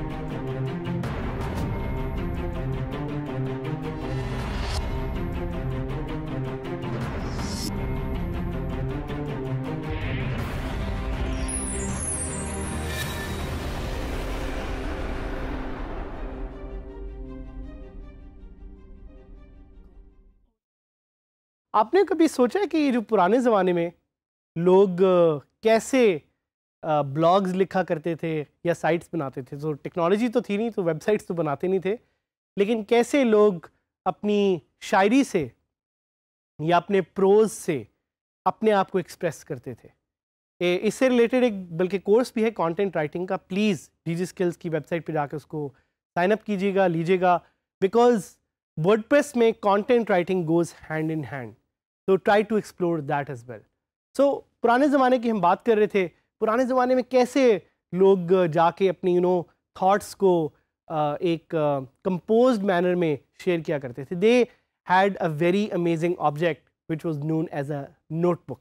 आपने कभी सोचा है कि जो पुराने ज़माने में लोग कैसे ब्लॉग्स लिखा करते थे या साइट्स बनाते थे? तो टेक्नोलॉजी तो थी नहीं, तो वेबसाइट्स तो बनाते नहीं थे, लेकिन कैसे लोग अपनी शायरी से या अपने प्रोज से अपने आप को एक्सप्रेस करते थे। इससे रिलेटेड एक बल्कि कोर्स भी है कंटेंट राइटिंग का। प्लीज़ डीजी स्किल्स की वेबसाइट पे जाकर उसको साइन अप कीजिएगा, लीजिएगा, बिकॉज वर्डप्रेस में content writing goes hand in hand. तो try to explore that as well. So पुराने ज़माने की हम बात कर रहे थे, पुराने ज़माने में कैसे लोग जाके अपनी थॉट्स को एक कंपोज्ड मैनर में शेयर किया करते थे। They had a very amazing object which was known as a notebook.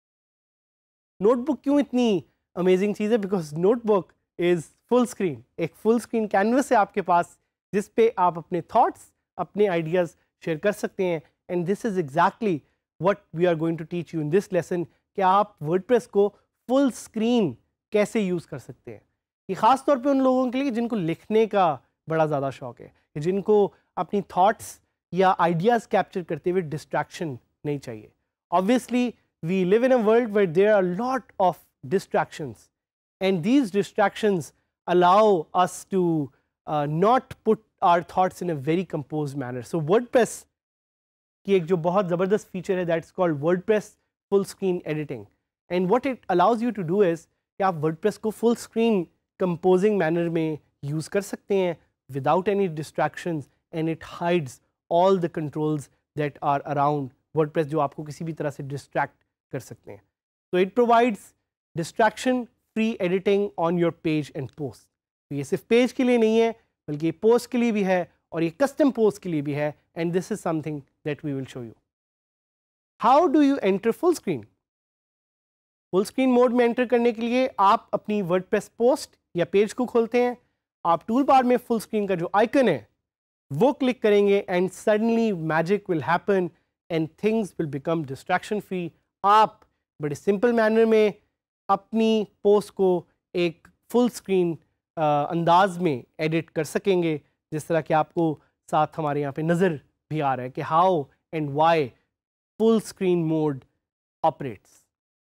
Notebook क्यों इतनी अमेजिंग चीज़ है? Because notebook is full screen, एक फुल स्क्रीन कैनवस है आपके पास जिस पे आप अपने थॉट्स, अपने आइडियाज़ शेयर कर सकते हैं। And this is exactly what we are going to teach you in this lesson कि आप वर्डप्रेस को फुल स्क्रीन कैसे यूज़ कर सकते हैं। ये ख़ास तौर पे उन लोगों के लिए जिनको लिखने का बड़ा ज़्यादा शौक़ है, जिनको अपनी थॉट्स या आइडियाज़ कैप्चर करते हुए डिस्ट्रैक्शन नहीं चाहिए। Obviously we live in a world where there are a lot of distractions, and these distractions allow us to not put our thoughts in a very composed manner. So WordPress की एक जो बहुत ज़बरदस्त feature है, that's called WordPress full screen editing, and what it allows you to do is कि आप WordPress को full screen composing manner में use कर सकते हैं without any distractions, and it hides all the controls that are around WordPress जो आपको किसी भी तरह से distract कर सकते हैं। तो it provides distraction free editing on your page and post. तो ये सिर्फ पेज के लिए नहीं है, बल्कि पोस्ट के लिए भी है और ये कस्टम पोस्ट के लिए भी है। And this is something that we will show you. How do you enter full screen? Full screen mode में एंटर करने के लिए आप अपनी वर्डप्रेस पोस्ट या पेज को खोलते हैं, आप टूल बार में फुल स्क्रीन का जो आइकन है वो क्लिक करेंगे, and suddenly magic will happen and things will become distraction free. आप बड़े सिंपल मैनर में अपनी पोस्ट को एक फुल स्क्रीन अंदाज में एडिट कर सकेंगे, जिस तरह कि आपको साथ हमारे यहाँ पे नज़र भी आ रहा है कि how and why full screen mode operates.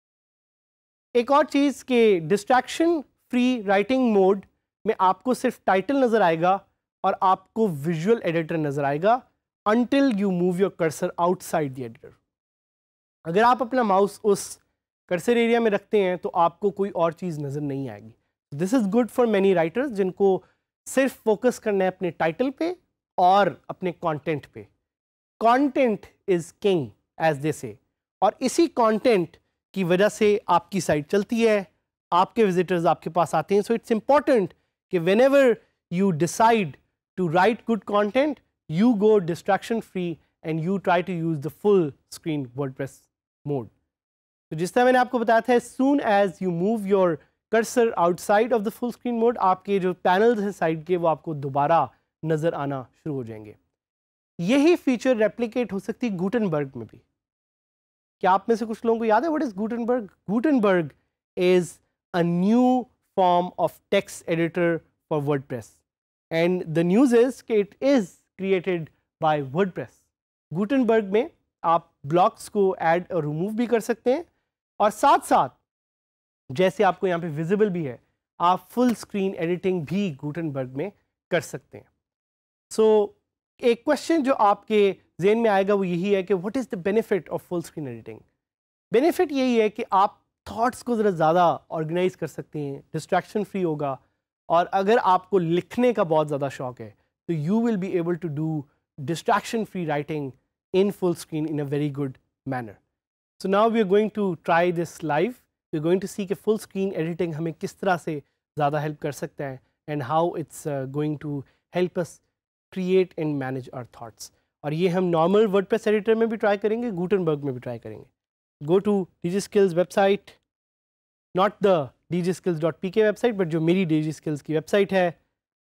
एक और चीज़ कि डिस्ट्रैक्शन फ्री राइटिंग मोड में आपको सिर्फ टाइटल नज़र आएगा और आपको विजुअल एडिटर नज़र आएगा until you move your cursor outside the editor. अगर आप अपना माउस उस कर्सर एरिया में रखते हैं तो आपको कोई और चीज़ नज़र नहीं आएगी। This is good for many writers जिनको सिर्फ फोकस करना है अपने टाइटल पे और अपने कंटेंट पे। Content is king as they say, और इसी कंटेंट की वजह से आपकी साइट चलती है, आपके विजिटर्स आपके पास आते हैं। सो इट्स इम्पॉर्टेंट कि whenever you decide to write good content, you go distraction free and you try to use the full screen WordPress mode. तो जिस तरह मैंने आपको बताया था, as soon as you move your cursor outside of the full screen mode, आपके जो panels हैं साइड के वो आपको दोबारा नज़र आना शुरू हो जाएंगे। यही फीचर रेप्लिकेट हो सकती है गुटेनबर्ग में भी। क्या आप में से कुछ लोगों को याद है what is Gutenberg? Gutenberg is a new form of text editor for WordPress, and the news is कि it is created by WordPress. Gutenberg में आप ब्लॉक्स को ऐड और रिमूव भी कर सकते हैं, और साथ साथ जैसे आपको यहाँ पे विजिबल भी है, आप फुल स्क्रीन एडिटिंग भी गुटेनबर्ग में कर सकते हैं। सो एक क्वेश्चन जो आपके जेहन में आएगा वो यही है कि what is the benefit of full screen editing? Benefit यही है कि आप थॉट्स को ज़रा ज़्यादा ऑर्गेनाइज कर सकते हैं, डिस्ट्रैक्शन फ्री होगा, और अगर आपको लिखने का बहुत ज़्यादा शौक है तो you will be able to do distraction free writing in full screen in a very good manner. So now we are going to try this live. We are going to see कि full screen editing हमें किस तरह से ज़्यादा help कर सकता है, and how it's going to help us create and manage our thoughts. और ये हम normal WordPress editor में भी try करेंगे, Gutenberg में भी try करेंगे. Go to DigiSkills website, not the digiskills.pk website, but जो मेरी DigiSkills की website है,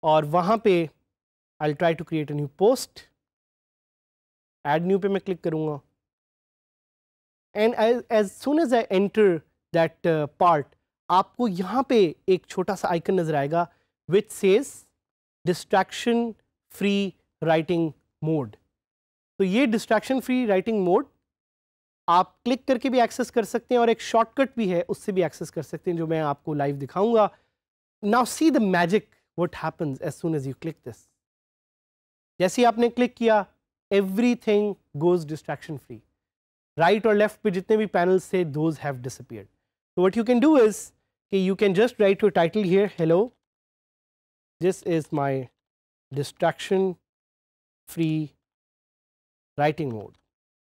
और वहाँ पे I'll try to create a new post, add new पे मैं क्लिक करूँगा, and as soon as I enter that part, आपको यहाँ पे एक छोटा सा आइकन नज़र आएगा which says distraction free writing mode. तो ये distraction free writing mode आप क्लिक करके भी एक्सेस कर सकते हैं और एक शॉर्टकट भी है उससे भी एक्सेस कर सकते हैं जो मैं आपको लाइव दिखाऊंगा. Now see the magic what happens as soon as you click this. जैसे ही आपने क्लिक किया everything goes distraction free. Right और लेफ्ट पे जितने भी पैनल्स थे those have disappeared. So what you can do is you can just write your title here, hello, this is my distraction free writing mode,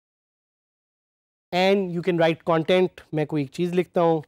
and you can write content. मैं कोई एक चीज़ लिखता हूँ,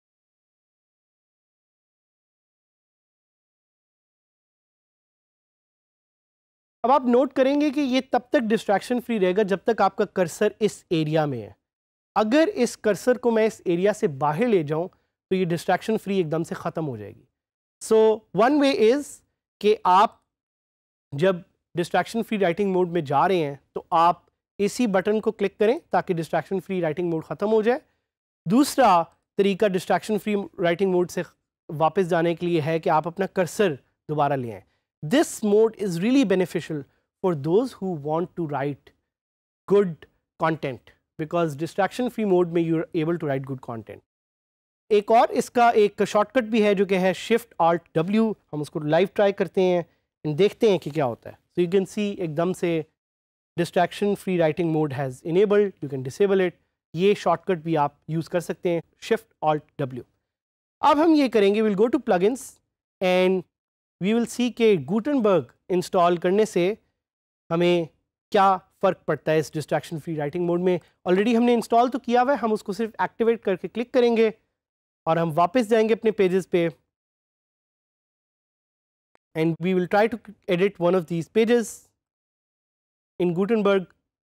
अब आप नोट करेंगे कि ये तब तक डिस्ट्रैक्शन फ्री रहेगा जब तक आपका कर्सर इस एरिया में है. अगर इस कर्सर को मैं इस एरिया से बाहर ले जाऊं तो ये डिस्ट्रैक्शन फ्री एकदम से ख़त्म हो जाएगी. सो वन वे इज़ कि आप जब डिस्ट्रैक्शन फ्री राइटिंग मोड में जा रहे हैं तो आप इसी बटन को क्लिक करें ताकि डिस्ट्रैक्शन फ्री राइटिंग मोड ख़त्म हो जाए. दूसरा तरीका डिस्ट्रैक्शन फ्री राइटिंग मोड से वापस जाने के लिए है कि आप अपना कर्सर दोबारा ले आएँ. This mode is really beneficial for those who want to write good content because distraction free mode में you are able to write good content. एक और इसका एक शॉर्टकट भी है जो कि है Shift Alt W. हम उसको लाइव ट्राई करते हैं और देखते हैं कि क्या होता है. So you can see एकदम से distraction free writing mode has enabled. You can disable it. ये शॉर्टकट भी आप यूज़ कर सकते हैं Shift Alt W. अब हम ये करेंगे, we'll go to plugins and we will see कि Gutenberg इंस्टॉल करने से हमें क्या फ़र्क पड़ता है इस डिस्ट्रैक्शन फ्री राइटिंग मोड में. ऑलरेडी हमने इंस्टॉल तो किया हुआ है, हम उसको सिर्फ एक्टिवेट करके क्लिक करेंगे और हम वापस जाएंगे अपने पेजेस पे and we will try to edit one of these pages in Gutenberg.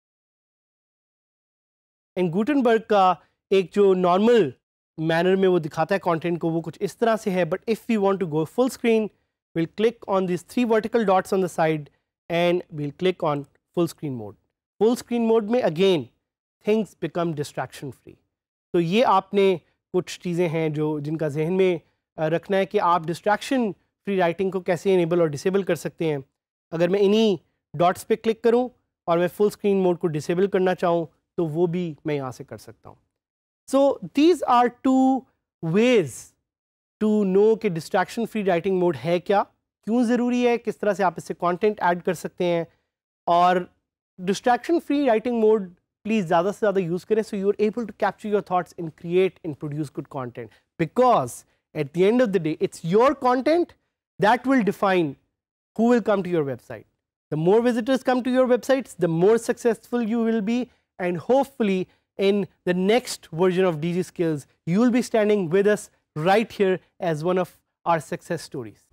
In Gutenberg का एक जो नॉर्मल मैनर में वो दिखाता है कंटेंट को वो कुछ इस तरह से है. But if we want to go full screen we'll click on these 3 vertical dots on the side and we'll click on full screen mode. Full screen mode में again things become distraction free. तो ये आपने कुछ चीज़ें हैं जो जिनका जहन में रखना है कि आप डिस्ट्रैक्शन फ्री राइटिंग को कैसे इनेबल और डिसेबल कर सकते हैं. अगर मैं इन्हीं डॉट्स पे क्लिक करूं और मैं फुल स्क्रीन मोड को डिसेबल करना चाहूं तो वो भी मैं यहाँ से कर सकता हूँ. So these are 2 ways to know कि डिस्ट्रैक्शन फ्री राइटिंग मोड है क्या, क्यों ज़रूरी है, किस तरह से आप इससे कंटेंट ऐड कर सकते हैं. और distraction free writing mode please ज़्यादा से ज़्यादा यूज़ करें so you are able to capture your thoughts and create and produce good content. Because at the end of the day it's your content that will define who will come to your website. The more visitors come to your websites, the more successful you will be, and hopefully in the next version of DG Skills, you will be standing with us right here as one of our success stories.